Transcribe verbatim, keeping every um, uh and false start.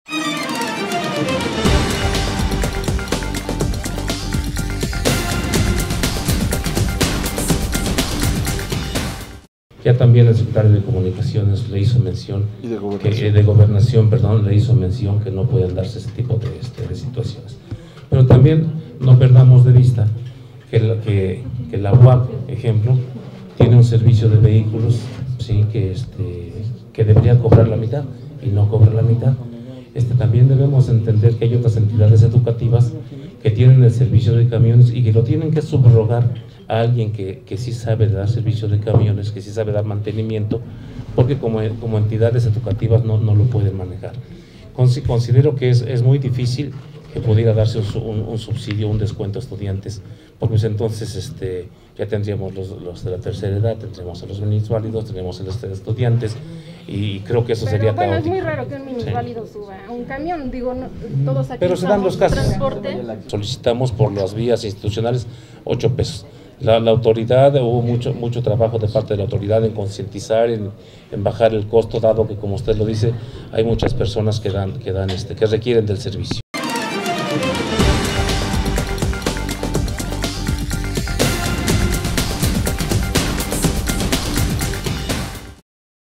Ya también el secretario de Comunicaciones le hizo mención, y de que, eh, de gobernación, perdón, le hizo mención que no pueden darse ese tipo de, este, de situaciones. Pero también no perdamos de vista que la, que, que la U A P, ejemplo, tiene un servicio de vehículos, sí, que, este, que debería cobrar la mitad y no cobra la mitad. Este, también debemos entender que hay otras entidades educativas que tienen el servicio de camiones y que lo tienen que subrogar a alguien que, que sí sabe dar servicio de camiones, que sí sabe dar mantenimiento, porque como, como entidades educativas no, no lo pueden manejar. Considero que es, es muy difícil que pudiera darse un, un, un subsidio, un descuento a estudiantes, porque pues entonces este, ya tendríamos los, los de la tercera edad, tendríamos a los minusválidos, tendríamos a los estudiantes, y creo que eso pero, sería bueno, caótico. Es muy raro que un minusválido sí. suba a un camión, digo, no, todos aquí pero se dan los casos. Transporte. Solicitamos por las vías institucionales ocho pesos. La, la autoridad, hubo mucho, mucho trabajo de parte de la autoridad en concientizar, en, en bajar el costo, dado que, como usted lo dice, hay muchas personas que, dan, que, dan este, que requieren del servicio.